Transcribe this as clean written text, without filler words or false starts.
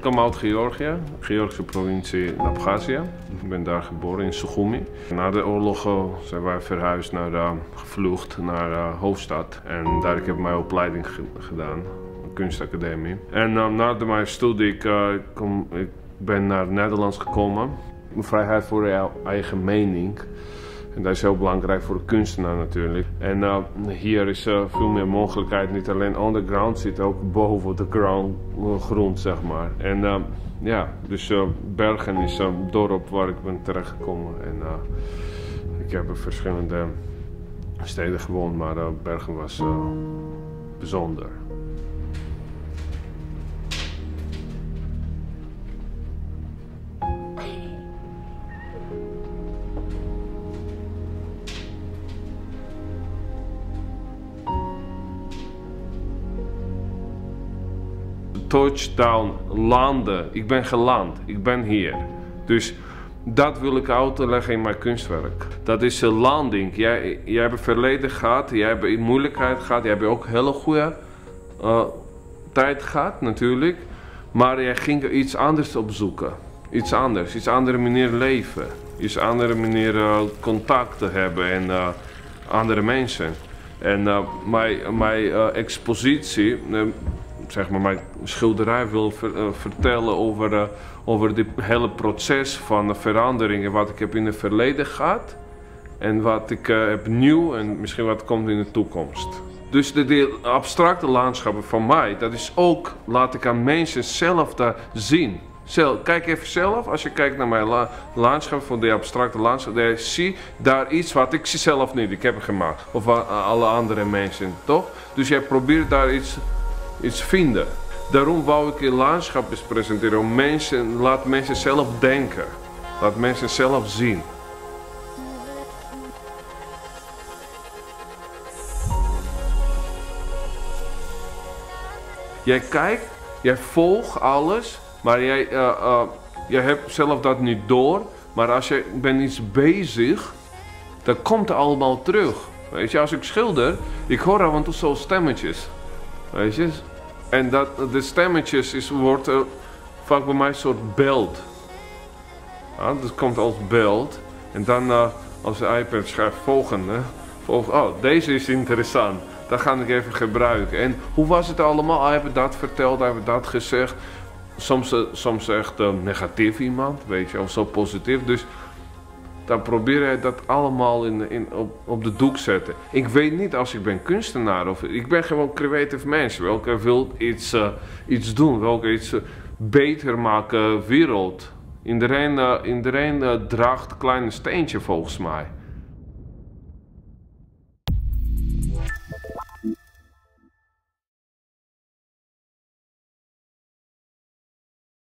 kom uit Georgië, Georgische provincie in Abhazie. Ik ben daar geboren in Sukhumi. Na de oorlog zijn wij verhuisd gevlucht naar de hoofdstad. En daar heb ik mijn opleiding gedaan, een kunstacademie. En na mijn studie, ik ben naar Nederland gekomen. Vrijheid voor jouw eigen mening. En dat is heel belangrijk voor de kunstenaar natuurlijk. En hier is veel meer mogelijkheid. Niet alleen underground, zit ook boven de grond, zeg maar. En ja, dus Bergen is een dorp waar ik ben terechtgekomen. En ik heb in verschillende steden gewoond, maar Bergen was bijzonder. Touchdown, landen. Ik ben geland. Ik ben hier. Dus dat wil ik uitleggen in mijn kunstwerk. Dat is een landing. Jij hebt een verleden gehad. Jij hebt een moeilijkheid gehad. Jij hebt ook hele goede tijd gehad natuurlijk. Maar jij ging iets anders opzoeken. Iets anders. Iets andere manier leven. Iets andere manier contact te hebben en andere mensen. En mijn expositie, zeg maar, mijn schilderij wil vertellen over dit hele proces van veranderingen. Wat ik heb in het verleden gehad en wat ik heb nieuw en misschien wat komt in de toekomst. Dus de abstracte landschappen van mij, dat is ook, laat ik aan mensen zelf daar zien. Kijk even zelf, als je kijkt naar mijn landschap van de abstracte landschap, zie daar iets wat ik zie zelf niet, ik heb het gemaakt. Of alle andere mensen, toch? Dus jij probeert daar iets vinden. Daarom wou ik in landschappen presenteren, om laat mensen zelf denken. Laat mensen zelf zien. Jij kijkt, jij volgt alles, maar jij hebt zelf dat niet door. Maar als je bent iets bezig, dan komt het allemaal terug. Weet je, als ik schilder, ik hoor af en toe zo stemmetjes. Weet je? En de stemmetjes wordt vaak bij mij een soort beeld. Ja, dat komt als beeld. En dan als de iPad schrijft volgende. Oh, deze is interessant. Dat ga ik even gebruiken. En hoe was het allemaal? Hij heeft dat verteld, hij heeft dat gezegd. Soms echt negatief iemand, weet je, of zo positief. Dus dan probeer je dat allemaal op de doek zetten. Ik weet niet als ik ben kunstenaar of ik ben gewoon creatief mens. Welke wil iets doen, welke iets beter maken wereld. Iedereen draagt een klein steentje volgens mij.